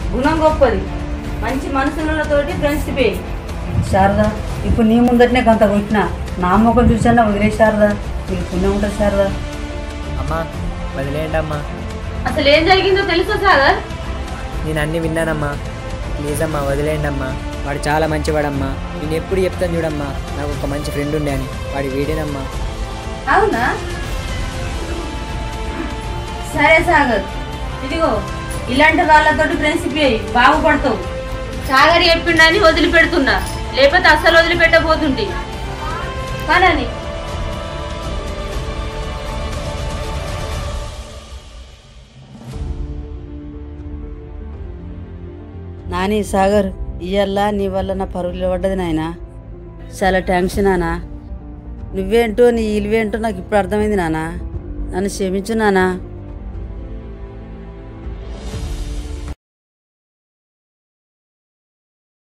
గుణం గొప్పది, మంచి మనసులతోటి ఫ్రెండ్షిప్. శారదా, ఇప్పుడు నీ ముందటనే గంత కొట్టినా నా ముఖం చూసానా వదిలే శారదా, నీకు పుణ్యం ఉంటుంది శారదా. అమ్మా వదిలేయండి అమ్మా. అసలు ఏం జరిగిందో తెలుసా సాగర్? నేను అన్నీ విన్నానమ్మా, ప్లీజ్ అమ్మా వదిలేయండి అమ్మా. వాడు చాలా మంచివాడమ్మా, నేను ఎప్పుడు చెప్తాను చూడమ్మా, నాకు ఒక మంచి ఫ్రెండ్ ఉండే అని, వాడి వీడేనమ్మా. అవునా? సరే సాగర్, ఇదిగో ఇలాంటి వాళ్ళతోటి ఫ్రెండ్షిప్ అయ్యి బాగుపడతావు. సాగర్ చెప్పిండని వదిలిపెడుతున్నా, లేకపోతే అస్సలు వదిలిపెట్టబోతుంటే కానీ. నాని సాగర్, ఇయ్యల్లా నీ వల్ల నా పరుగులు పడ్డది నాయన. చాలా టెన్షన్ నానా. నువ్వేంటో నీ ఇలువేంటో నాకు ఇప్పుడు అర్థమైంది నానా. నన్ను క్షమించు నానా.